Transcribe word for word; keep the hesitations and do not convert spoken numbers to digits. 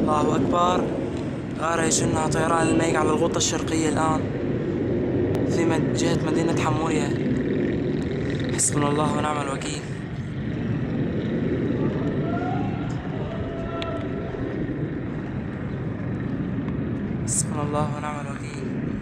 الله أكبر. غارة يشنها طيران الميق على الغوطة الشرقية الآن في مد- جهة مدينة حمورية. حسبنا الله ونعم الوكيل. حسبنا الله ونعم الوكيل.